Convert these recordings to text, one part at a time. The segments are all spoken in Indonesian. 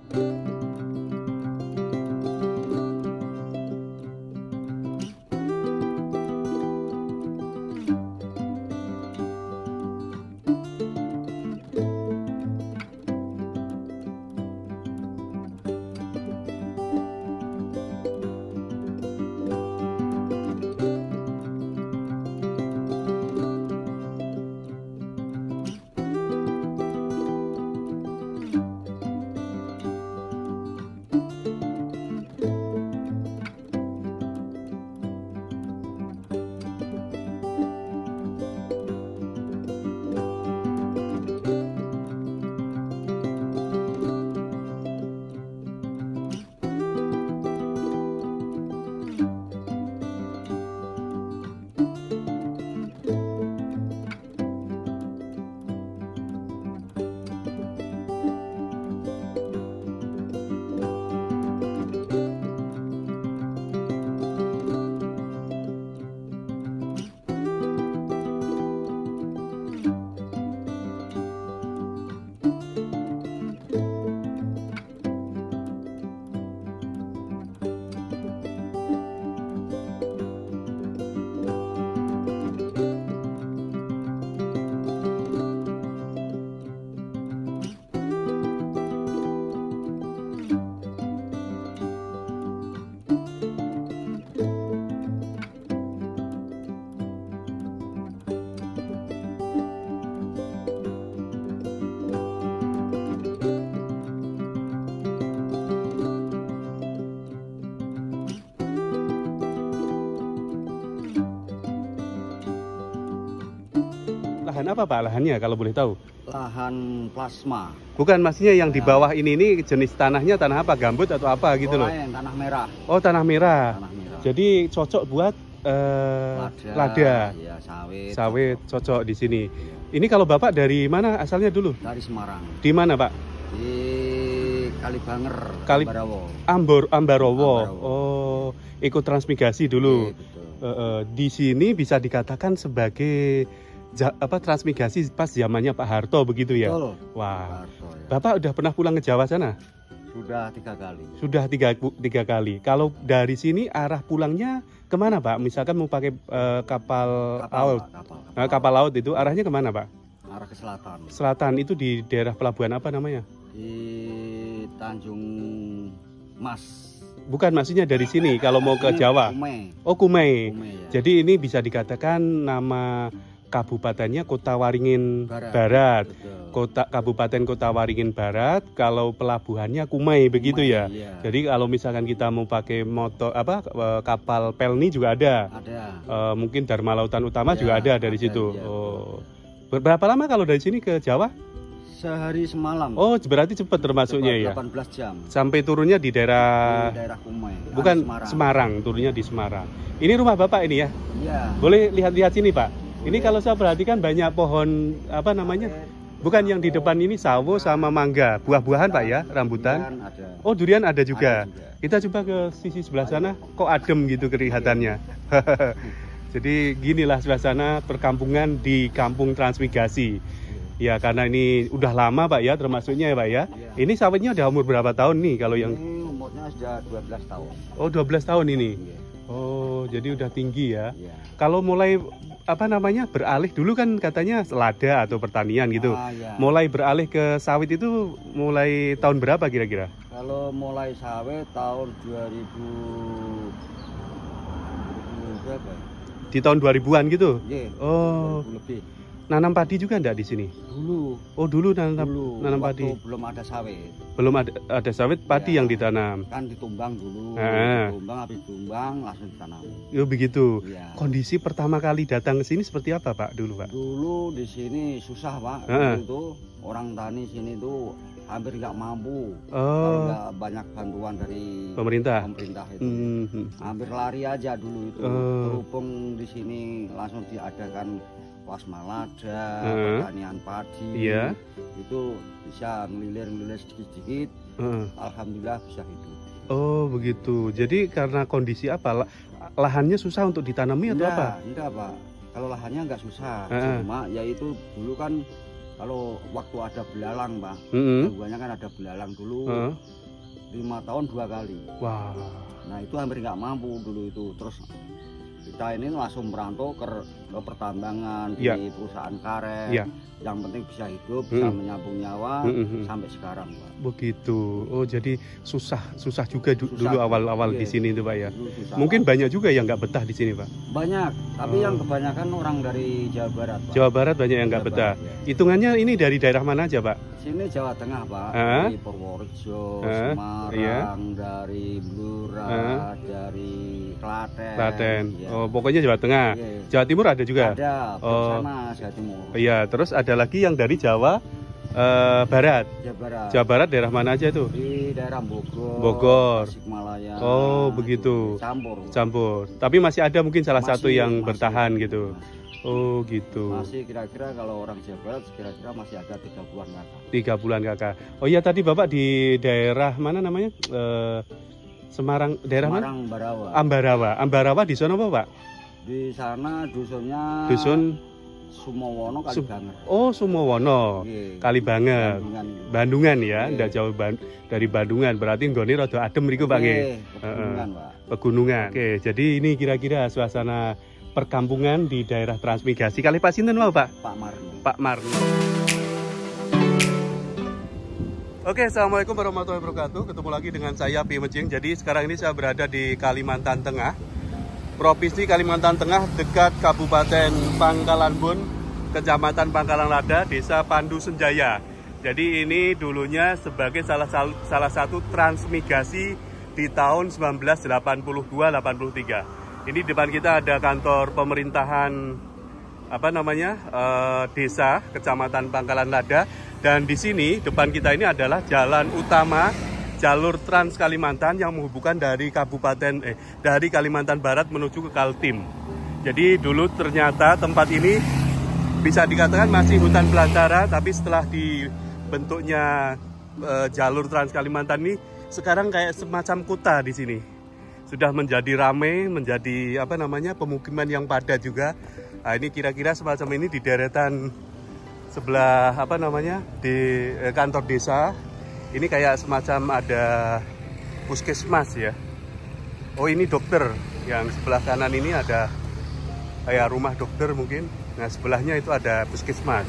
Lahan apa Pak lahannya kalau boleh tahu? Lahan plasma. Bukan, maksudnya yang di bawah ini jenis tanahnya tanah apa? Gambut atau apa gitu loh? Lain, tanah merah. Oh, tanah merah. Tanah merah. Jadi cocok buat lada. Ya, sawit. Sawit cocok di sini. Ini kalau Bapak dari mana asalnya dulu? Dari Semarang. Di mana Pak? Di Kalibanger, Ambarawa. Ambarawa. Oh, ikut transmigrasi dulu. Betul. Di sini bisa dikatakan sebagai transmigrasi pas zamannya Pak Harto begitu ya? Betul. Wah, Harto, ya. Bapak udah pernah pulang ke Jawa sana? Sudah 3 kali. Sudah tiga kali. Kalau dari sini arah pulangnya kemana Pak? Misalkan mau pakai kapal laut. Kapal laut itu arahnya kemana Pak? Arah ke selatan. Selatan itu di daerah pelabuhan apa namanya? Di Tanjung Mas. Bukan, maksudnya dari sini kalau mau ke Jawa. Kumai. Oh, Kumai. Ya. Jadi ini bisa dikatakan nama kabupatennya Kota Waringin Barat. Kabupaten Kota Waringin Barat. Kalau pelabuhannya Kumai begitu ya. Iya. Jadi kalau misalkan kita mau pakai kapal Pelni juga ada. Ada. Mungkin Dharma Lautan Utama Ya, juga ada dari situ. Iya. Oh. Berapa lama kalau dari sini ke Jawa? Sehari semalam. Oh, berarti cepat termasuknya ya. 18 jam. Sampai turunnya di daerah Kumai. bukan Semarang, turunnya di Semarang. Ini rumah Bapak ini ya? Iya. Boleh lihat-lihat sini Pak. Ini kalau saya perhatikan banyak pohon apa namanya? Bukan yang di depan ini sawo sama mangga, buah-buahan Pak ya, rambutan. Ada. Oh, durian ada juga. Ada juga. Kita coba ke sisi sebelah sana, kok adem gitu kelihatannya. Jadi ginilah suasana perkampungan di Kampung Transmigrasi. Ya, karena ini udah lama Pak ya, termasuknya ya Pak ya. Ini sawitnya udah umur berapa tahun nih kalau yang? Ini umurnya sudah 12 tahun. Oh, 12 tahun ini. Iya. Oh, jadi udah tinggi ya. Iya. Kalau mulai beralih dulu kan katanya lada atau pertanian gitu. Iya. Mulai beralih ke sawit itu mulai tahun berapa kira-kira? Kalau mulai sawit tahun 2000 berapa? Di tahun 2000-an gitu? Iya. Oh, 2000 lebih. nanam padi juga enggak di sini? Dulu. Oh, dulu nanam padi. Belum ada sawit. Belum ada sawit, padi yang ditanam. Kan ditumbang dulu. Habis tumbang langsung ditanam. Oh, begitu. Ya. Kondisi pertama kali datang ke sini seperti apa Pak dulu Pak? Dulu di sini susah Pak. Itu orang tani sini tuh hampir nggak mampu. Oh. Nggak banyak bantuan dari pemerintah itu. Hampir lari aja dulu itu. Berhubung di sini langsung diadakan plasma lada, pertanian padi. Iya. Itu bisa ngelilir sedikit-sedikit. Alhamdulillah bisa hidup. Oh, begitu. Jadi karena kondisi apa? Lahannya susah untuk ditanami atau apa? Enggak Pak. Kalau lahannya nggak susah. Cuma yaitu dulu kan Kalau waktu ada belalang, Pak, gangguannya kan ada belalang dulu. 5 tahun 2 kali. Wah. Nah itu hampir nggak mampu dulu itu. Terus kita ini langsung merantau ke pertambangan di perusahaan karet. Yang penting bisa hidup, bisa menyambung nyawa sampai sekarang, Pak. Begitu. Oh jadi susah juga dulu awal-awal di sini itu, Pak ya. Mungkin banyak juga yang nggak betah di sini, Pak. Banyak, tapi yang kebanyakan orang dari Jawa Barat, Pak. Jawa Barat banyak yang nggak betah. Hitungannya ini dari daerah mana aja, Pak? Sini Jawa Tengah, Pak. Dari Purworejo, Semarang, dari Blora, dari Klaten. Oh, pokoknya Jawa Tengah. Jawa Timur ada juga? Ada, sana Jawa Timur. Iya, terus ada lagi yang dari Jawa Barat. Jawa Barat daerah mana aja itu? Di daerah Bogor. Tasikmalaya. Oh, begitu. Campur. Tapi masih ada mungkin salah satu yang bertahan gitu. Oh, gitu. Masih kira-kira kalau orang Jawa Barat kira-kira masih ada 3 bulan kakak. 3 bulan kakak. Oh iya, tadi Bapak di daerah mana namanya? Semarang, daerah mana? Ambarawa. Ambarawa di sana apa, Pak? Di sana dusun Sumowono Kalibanger. Oh, Sumowono. Kalibanger. Bandungan ya, ndak jauh dari Bandungan. Berarti nggone rada adem mriku, Pak nggih. Pegunungan, Pak. Pegunungan. Oke, jadi ini kira-kira suasana perkampungan di daerah Transmigrasi. Kali Pak sinten mau, Pak? Pak Marno. Oke, assalamualaikum warahmatullahi wabarakatuh. Ketemu lagi dengan saya Pi Mejing. Jadi sekarang ini saya berada di Kalimantan Tengah, Provinsi Kalimantan Tengah, dekat Kabupaten Pangkalanbun, Kecamatan Pangkalan Lada, Desa Pandu Senjaya. Jadi ini dulunya sebagai salah satu transmigrasi di tahun 1982-83. Ini depan kita ada kantor pemerintahan desa Kecamatan Pangkalan Lada, dan di sini depan kita ini adalah jalan utama jalur Trans Kalimantan yang menghubungkan dari dari Kalimantan Barat menuju ke Kaltim. Jadi dulu ternyata tempat ini bisa dikatakan masih hutan belantara, tapi setelah dibentuknya jalur Trans Kalimantan ini sekarang kayak semacam kota di sini. Sudah menjadi ramai, menjadi pemukiman yang padat juga. Nah, ini kira-kira semacam ini di deretan sebelah di kantor desa. Ini kayak semacam ada puskesmas ya. Oh, ini dokter. Yang sebelah kanan ini ada kayak rumah dokter mungkin. Nah, sebelahnya itu ada puskesmas.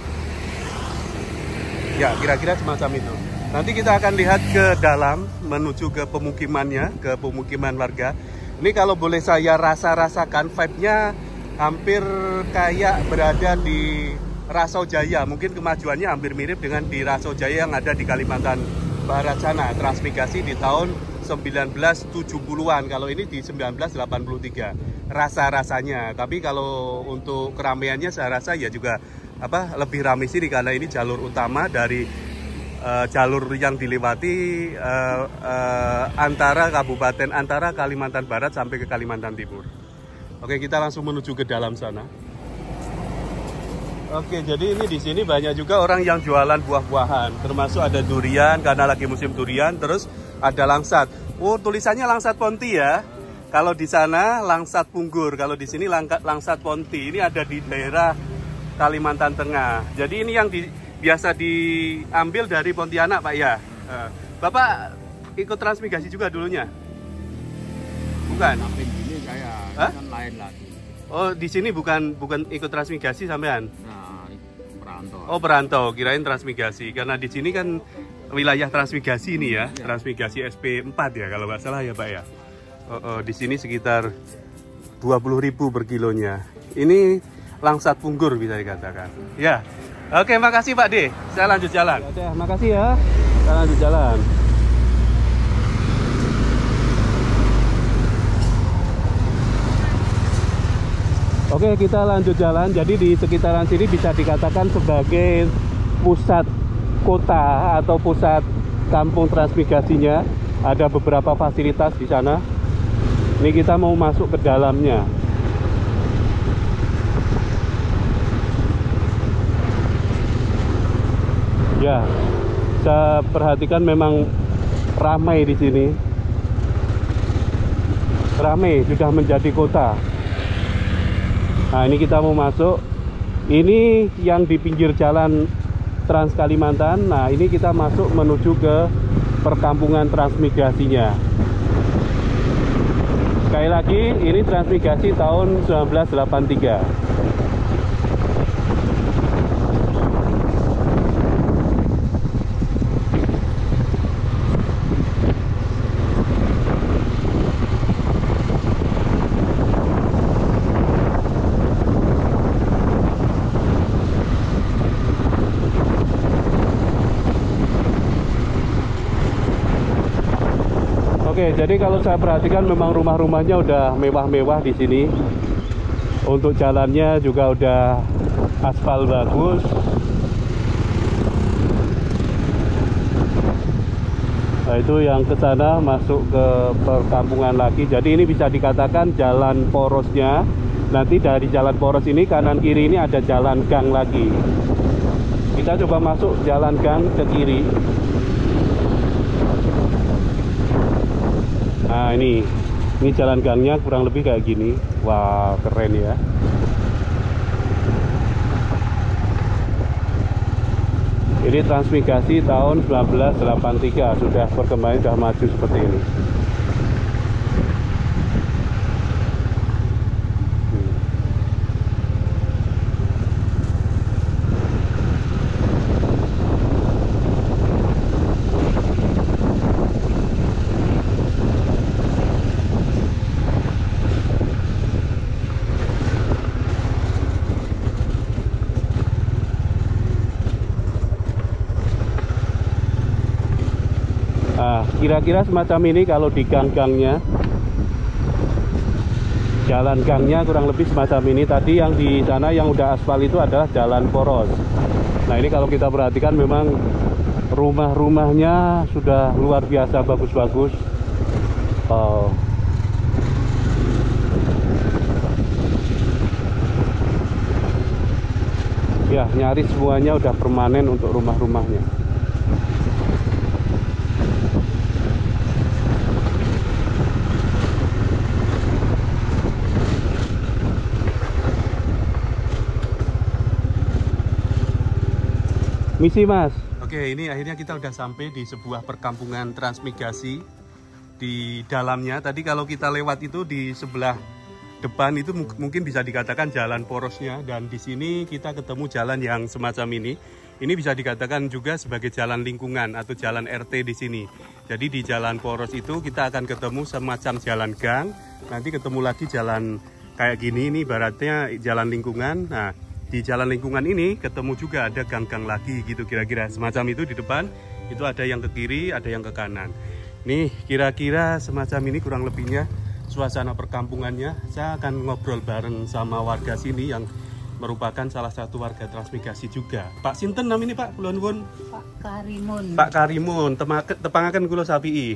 Ya, kira-kira semacam itu. Nanti kita akan lihat ke dalam, menuju ke pemukimannya, ke pemukiman warga. Ini kalau boleh saya rasakan vibe-nya hampir kayak berada di Rasau Jaya. Mungkin kemajuannya hampir mirip dengan di Rasau Jaya yang ada di Kalimantan Barat sana. Transmigrasi di tahun 1970-an. Kalau ini di 1983. Rasa-rasanya. Tapi kalau untuk keramaiannya saya rasa ya juga lebih ramai sini karena ini jalur utama dari jalur yang dilewati antara Kalimantan Barat sampai ke Kalimantan Timur. Oke, kita langsung menuju ke dalam sana. Oke, jadi ini di sini banyak juga orang yang jualan buah-buahan, termasuk ada durian karena lagi musim durian, terus ada langsat. Oh, tulisannya langsat Ponti ya. Kalau di sana langsat Punggur, kalau di sini langsat Ponti. Ini ada di daerah Kalimantan Tengah. Jadi ini yang biasa diambil dari Pontianak, Pak ya. Bapak ikut transmigrasi juga dulunya? Bukan? Ini saya kan lain lagi. Oh, di sini bukan ikut transmigrasi sampean? Nah, perantau. Oh, perantau, kirain transmigrasi. Karena di sini kan wilayah transmigrasi ini ya, transmigrasi SP4 ya kalau nggak salah ya, Pak ya. Di sini sekitar 20.000 per kilonya. Ini langsat Punggur bisa dikatakan. Ya. Oke, makasih Pak D. Saya lanjut jalan. Oke, makasih ya. Saya lanjut jalan. Oke, kita lanjut jalan. Jadi di sekitaran sini bisa dikatakan sebagai pusat kota atau pusat kampung transmigrasinya. Ada beberapa fasilitas di sana. Ini kita mau masuk ke dalamnya. Ya, saya perhatikan memang ramai di sini. Ramai, sudah menjadi kota. Nah, ini kita mau masuk. Ini yang di pinggir jalan Trans Kalimantan. Nah, ini kita masuk menuju ke perkampungan transmigrasinya. Sekali lagi, ini transmigrasi tahun 1983. Oke, jadi kalau saya perhatikan memang rumah-rumahnya udah mewah-mewah di sini. Untuk jalannya juga udah aspal bagus. Nah, itu yang ke sana masuk ke perkampungan lagi. Jadi ini bisa dikatakan jalan porosnya. Nanti dari jalan poros ini kanan kiri ini ada jalan gang lagi. Kita coba masuk jalan gang ke kiri. Nah, ini jalan gangnya kurang lebih kayak gini. Wah, keren ya. Ini transmigrasi tahun 1983, sudah perkembangan sudah maju seperti ini. Kira-kira semacam ini kalau di gang-gangnya. Jalan gangnya kurang lebih semacam ini. Tadi yang di sana yang udah aspal itu adalah jalan poros. Nah, ini kalau kita perhatikan memang rumah-rumahnya sudah luar biasa bagus-bagus. Ya, nyaris semuanya udah permanen untuk rumah-rumahnya. Misi, Mas. Oke, ini akhirnya kita udah sampai di sebuah perkampungan transmigrasi. Di dalamnya tadi kalau kita lewat itu di sebelah depan itu mungkin bisa dikatakan jalan porosnya, dan di sini kita ketemu jalan yang semacam ini. Ini bisa dikatakan juga sebagai jalan lingkungan atau jalan RT di sini. Jadi di jalan poros itu kita akan ketemu semacam jalan gang. Nanti ketemu lagi jalan kayak gini, ini ibaratnya jalan lingkungan. Nah, di jalan lingkungan ini ketemu juga ada gang-gang lagi gitu kira-kira. Semacam itu di depan, itu ada yang ke kiri, ada yang ke kanan. Nih kira-kira semacam ini kurang lebihnya suasana perkampungannya. Saya akan ngobrol bareng sama warga sini yang merupakan salah satu warga transmigrasi juga. Pak sinten nam ini Pak? Kulon wun. Pak Karimun. Pak Karimun, tepangaken kula Safi'i.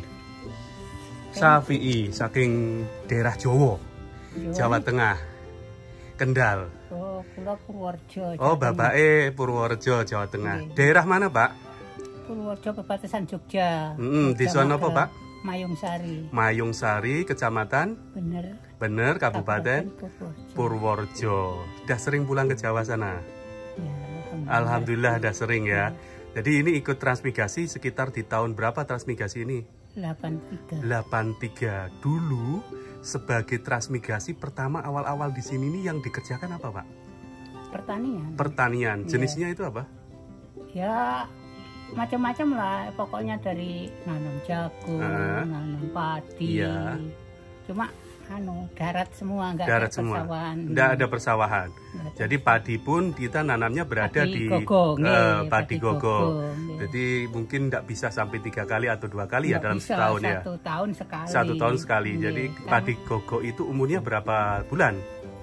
Safi'i saking daerah Jawa. Jawa Tengah. Kendal. Oh, kula Purworejo. Oh, bapake Purworejo, Jawa Tengah. Daerah mana, Pak? Purworejo, perbatasan Jogja. Desa napa, Pak? Mayung Sari. Mayung Sari, Kecamatan? Bener, Kabupaten Purworejo. Udah sering pulang ke Jawa sana? Ya, Alhamdulillah udah sering ya. Jadi ini ikut transmigrasi sekitar di tahun berapa transmigrasi ini? 83. 83. Dulu sebagai transmigrasi pertama awal-awal di sini nih yang dikerjakan apa, Pak? Pertanian. Pertanian. Jenisnya itu apa? Ya macam-macam lah. Pokoknya dari nanam jagung, nanam padi. Iya. Cuma darat semua, nggak darat ada semua. persawahan. Nggak ada persawahan. Jadi padi pun kita nanamnya berada padi di gogong, padi gogong. Jadi mungkin nggak bisa sampai 3 kali atau 2 kali ya dalam setahun ya. 1 tahun sekali. 1 tahun sekali. Jadi padi gogong itu umurnya berapa bulan?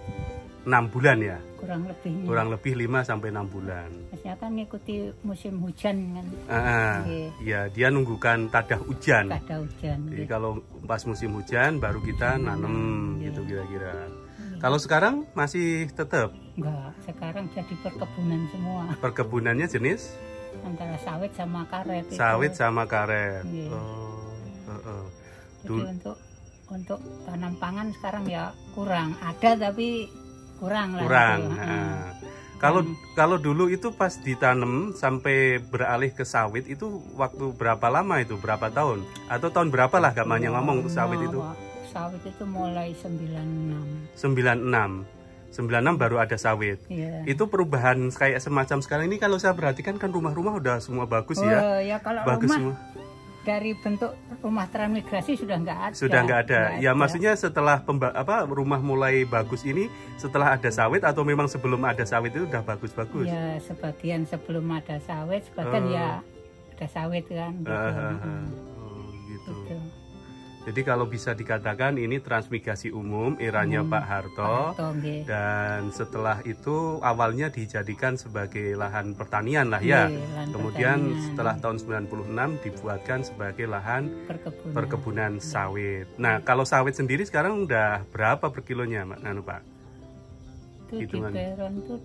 6 bulan ya? Kurang lebih 5 sampai 6 bulan. Maksudnya kan ngikuti musim hujan kan. Iya, dia nunggukan tadah hujan. Tadah hujan. Jadi kalau pas musim hujan baru kita nanem gitu kira-kira. Kalau sekarang masih tetap? Enggak, sekarang jadi perkebunan semua. Perkebunannya jenis? Antara sawit sama karet. Sawit sama karet. Jadi untuk tanam pangan sekarang ya kurang. Ada tapi kurang lah. Kalau dulu itu pas ditanam sampai beralih ke sawit itu waktu berapa lama itu? Berapa tahun? Atau tahun berapa lah gamanya ngomong sawit itu? Sawit itu mulai 96. 96 baru ada sawit. Iya. Itu perubahan kayak semacam sekarang ini kalau saya perhatikan kan rumah-rumah udah semua bagus ya. Ya kalau bagus rumah semua. Dari bentuk rumah transmigrasi sudah nggak ada. Sudah nggak ada. Ya maksudnya setelah rumah mulai bagus ini setelah ada sawit atau memang sebelum ada sawit itu udah bagus-bagus? Ya sebagian sebelum ada sawit, sebagian ya ada sawit kan. Gitu. Gitu. Jadi kalau bisa dikatakan ini transmigrasi umum eranya Pak Harto, dan setelah itu awalnya dijadikan sebagai lahan pertanian lah ya. Kemudian setelah tahun 96 dibuatkan sebagai lahan perkebunan sawit. Nah kalau sawit sendiri sekarang udah berapa per kilonya Pak? Itu di Peron tuh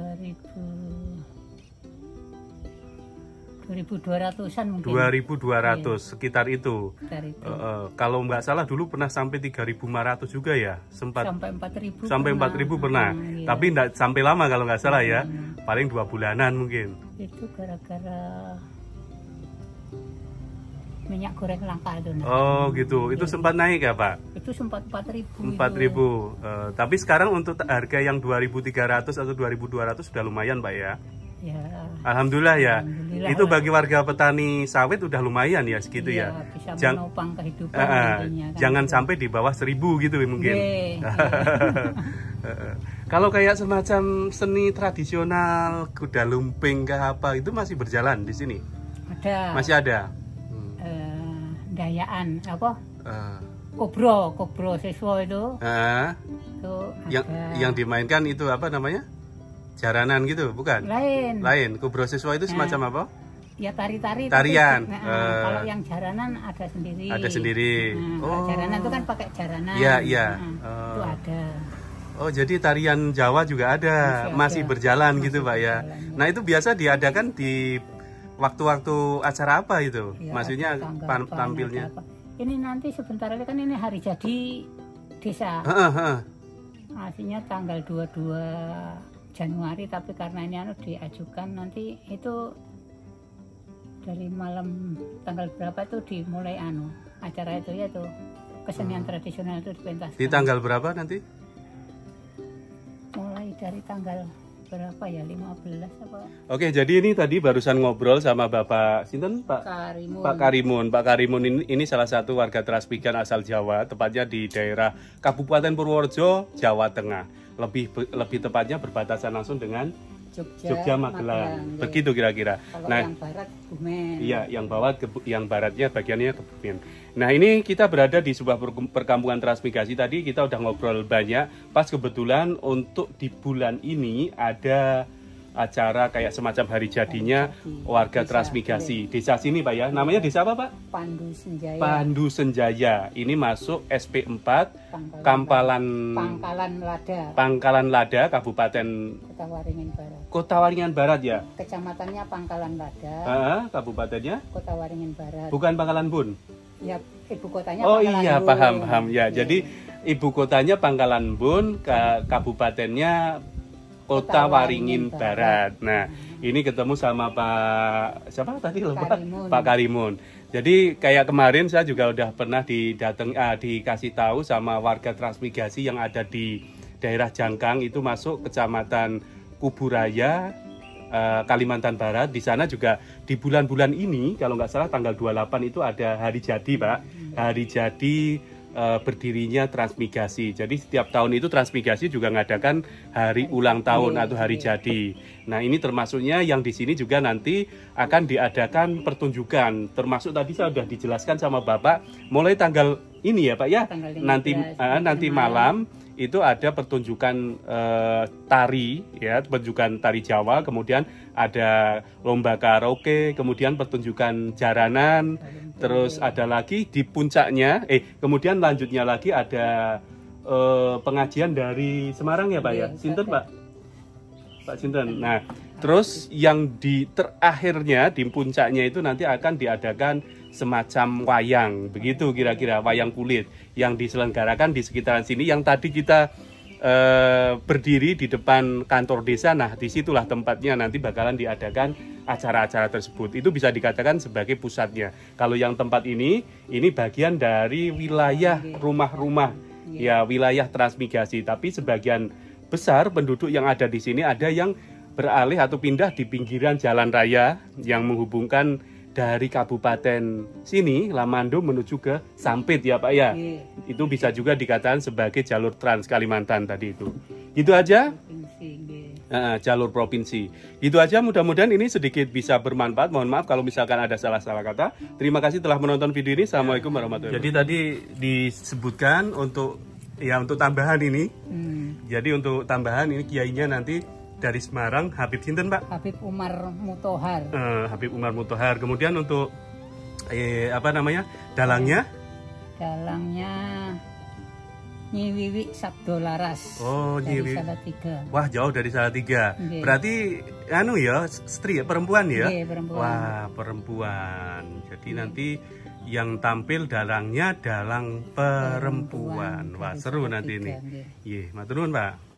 2.200-an mungkin. 2.200 sekitar itu. Kalau nggak salah dulu pernah sampai 3.500 juga ya, sempat. Sampai 4.000. Sampai 4.000 pernah. Iya. Tapi nggak sampai lama kalau nggak salah ya. Paling 2 bulanan mungkin. Itu gara-gara minyak goreng langka itu. Oh gitu. Itu sempat naik ya Pak? Itu sempat 4.000. 4.000. Tapi sekarang untuk harga yang 2.300 atau 2.200 sudah lumayan Pak ya? Ya. Alhamdulillah ya. Alhamdulillah itu bagi warga petani sawit udah lumayan ya segitu ya. Bisa menopang kehidupan intinya, kan? Jangan sampai di bawah 1.000 gitu mungkin. Kalau kayak semacam seni tradisional kuda lumping ke apa itu masih berjalan di sini? Ada. Masih ada. Dayaan apa? Kobro siswa itu. Itu yang dimainkan itu apa namanya? Jaranan gitu, bukan? Lain. Kubro siswa itu semacam apa? Ya tarian. Kalau yang jaranan ada sendiri. Ada sendiri. Jaranan itu kan pakai jaranan. Iya. Itu ada. Oh, jadi tarian Jawa juga ada, masih berjalan gitu Pak ya. Nah itu biasa diadakan di waktu-waktu acara apa itu? Ya, maksudnya tampilnya? Ini nanti sebentar lagi kan ini hari jadi desa. Aslinya tanggal 22 Januari, tapi karena ini diajukan nanti itu dari malam tanggal berapa itu dimulai acara itu ya tuh kesenian tradisional itu dipentaskan. Di tanggal berapa nanti? Mulai dari tanggal berapa ya, 15 apa? Oke, jadi ini tadi barusan ngobrol sama Bapak Sinten Pak Karimun. Pak Karimun ini salah satu warga Transmigran asal Jawa, tepatnya di daerah Kabupaten Purworejo, Jawa Tengah. Lebih tepatnya berbatasan langsung dengan Jogja Magelang. Begitu kira-kira. Nah, yang barat Kebumen. Iya, yang baratnya bagiannya Kebumen. Nah, ini kita berada di sebuah perkampungan transmigrasi. Tadi kita udah ngobrol banyak. Pas kebetulan untuk di bulan ini ada acara kayak semacam hari jadinya warga transmigrasi. Desa sini Pak ya. Namanya desa apa Pak? Pandu Senjaya. Ini masuk SP4 Pangkalan Lada Kabupaten Kota Waringin Barat ya. Kecamatannya Pangkalan Lada. Kabupatennya Kota Waringin Barat. Bukan Pangkalan Bun. Ya, ibu kotanya Pangkalan Bun. Paham ya. Jadi ibu kotanya Pangkalan Bun, kabupatennya Kota Waringin Barat. Nah, ini ketemu sama Pak siapa tadi lupa? Pak Karimun. Jadi kayak kemarin saya juga udah pernah dikasih tahu sama warga transmigrasi yang ada di daerah Jangkang, itu masuk Kecamatan Kuburaya, Kalimantan Barat. Di sana juga di bulan-bulan ini kalau nggak salah tanggal 28 itu ada hari jadi Pak. Hari jadi berdirinya transmigrasi. Jadi setiap tahun itu transmigrasi juga mengadakan hari ulang tahun atau hari jadi. Nah, ini termasuknya yang di sini juga nanti akan diadakan pertunjukan. Termasuk tadi saya sudah dijelaskan sama Bapak mulai tanggal ini ya Pak ya. Nanti malam itu ada pertunjukan tari ya, pertunjukan tari Jawa, kemudian ada lomba karaoke, kemudian pertunjukan jaranan. Terus ada lagi di puncaknya, kemudian lanjutnya lagi ada pengajian dari Semarang ya Pak ya? Sinten Pak? Pak Sinten. Nah, terus yang di terakhirnya di puncaknya itu nanti akan diadakan semacam wayang, begitu kira-kira, wayang kulit yang diselenggarakan di sekitaran sini. Yang tadi kita berdiri di depan kantor desa. Nah, disitulah tempatnya nanti bakalan diadakan acara-acara tersebut. Itu bisa dikatakan sebagai pusatnya. Kalau yang tempat ini bagian dari wilayah rumah-rumah, ya wilayah transmigrasi. Tapi sebagian besar penduduk yang ada di sini ada yang beralih atau pindah di pinggiran jalan raya yang menghubungkan dari kabupaten sini Lamando menuju ke Sampit ya Pak ya. Itu bisa juga dikatakan sebagai jalur Trans Kalimantan tadi itu. Gitu aja. Jalur provinsi. Gitu aja, mudah-mudahan ini sedikit bisa bermanfaat. Mohon maaf kalau misalkan ada salah-salah kata. Terima kasih telah menonton video ini. Assalamualaikum warahmatullahi wabarakatuh. Jadi tadi disebutkan untuk tambahan ini. Jadi untuk tambahan ini kiainya nanti dari Semarang, Habib Sinten Pak? Habib Umar Mutohar. Habib Umar Mutohar. Kemudian untuk dalangnya? Dalangnya Nyi Wiwi Sabdo Laras. Oh, Nyi Wiwi. Salatiga. Wah, jauh dari Salatiga. Berarti perempuan ya? Perempuan. Wah, perempuan. Jadi nanti yang tampil dalangnya dalang perempuan. Wah, seru nanti ini. Matur nuwun Pak.